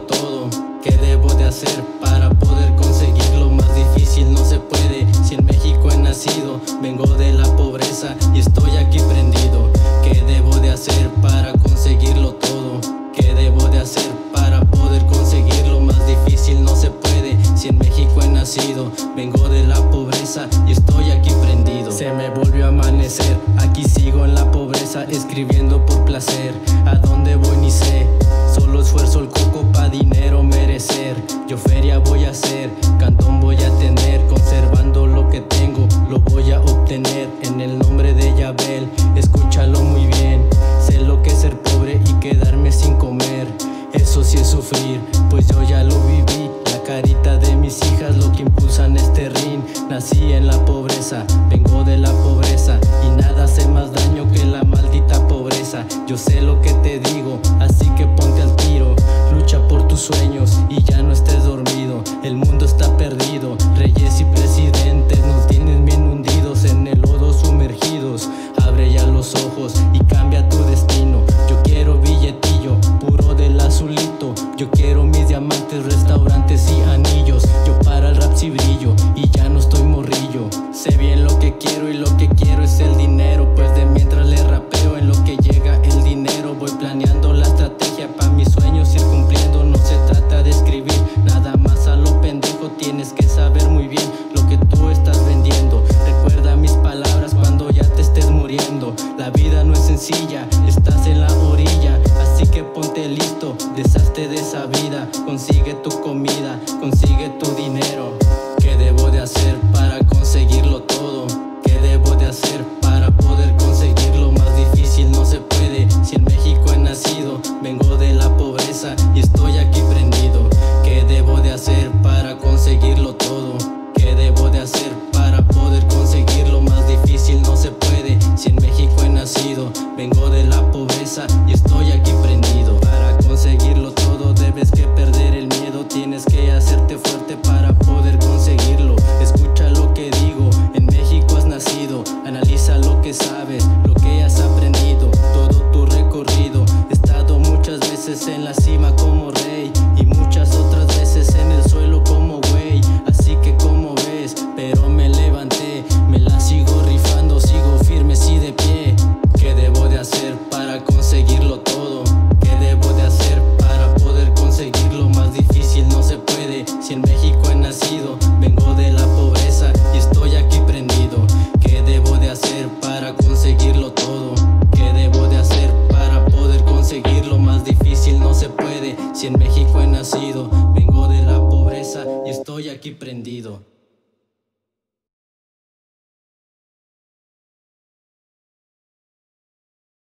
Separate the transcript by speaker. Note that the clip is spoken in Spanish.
Speaker 1: todo. ¿Qué debo de hacer para poder conseguirlo? Más difícil no se puede. Si en México he nacido, vengo de la pobreza y estoy aquí prendido. ¿Qué debo de hacer para conseguirlo todo? ¿Qué debo de hacer para poder conseguirlo? Más difícil no se puede. Si en México he nacido, vengo de la pobreza y estoy aquí prendido. Se me volvió a amanecer, aquí sigo en la pobreza, escribiendo por placer. ¿A dónde voy ni sé? Solo esfuerzo el coco pa' dinero merecer. Yo feria voy a hacer, cantón voy a tener. Conservando lo que tengo, lo voy a obtener. En el nombre de Yabel, escúchalo muy bien. Sé lo que es ser pobre y quedarme sin comer. Eso sí es sufrir, pues yo ya lo viví. La carita de mis hijas, lo que impulsan este ring. Nací en la pobreza, vengo de la pobreza, y nada hace más daño que la maldita pobreza. Yo sé lo que te digo, así que ponte al tiro. Lucha por tus sueños y ya no estés dormido. El mundo está perdido, reyes y presidentes nos tienen bien hundidos, en el lodo sumergidos. Abre ya los ojos y cambia tu destino. Yo quiero billetillo, puro del azulito. Yo quiero mis diamantes, restaurantes y anillos. Yo para el rap sí brillo y ya no estoy morrillo. Sé bien lo que quiero y lo que quiero es el dinero, pues de mientras le rapeo en lo que llega el dinero. Voy planeando la estrategia pa' mis sueños ir cumpliendo. No se trata de escribir nada más a lo pendejo. Tienes que saber muy bien lo que tú estás vendiendo. Recuerda mis palabras cuando ya te estés muriendo. La vida no es sencilla, estás en la orilla, así que ponte listo, deshazte de esa vida. Consigue tu comida, consigue tu dinero. ¿Qué debo de hacer para conseguirlo todo? ¿Qué debo de hacer para poder conseguirlo? Más difícil no se puede. Si en México he nacido, vengo de la pobreza y estoy aquí prendido. ¿Qué debo de hacer para conseguirlo todo? ¿Qué debo de hacer para poder conseguirlo? Más difícil no se puede. Si en México he nacido, vengo de la pobreza y estoy aquí prendido. Para conseguirlo todo debes que perder el miedo. Tienes que hacerte fuerte para poder conseguirlo. Escucha lo que digo, en México has nacido. Analiza lo que sabes, lo que has aprendido, todo tu recorrido. He estado muchas veces en la cima como rey y muchas otras veces en el suelo como güey. Así que como ves, pero me levanté, me la sigo rifando, sigo firme sí de pie. ¿Qué debo de hacer para conseguirlo todo? ¿Qué debo de hacer para poder conseguirlo? Más difícil no se puede. Si en México he nacido, vengo de la pobreza y estoy aquí prendido. ¿Qué debo de hacer para conseguirlo todo? ¿Qué debo de hacer para poder conseguirlo? Más difícil no se puede. Si en México he nacido, vengo de la pobreza y estoy aquí prendido.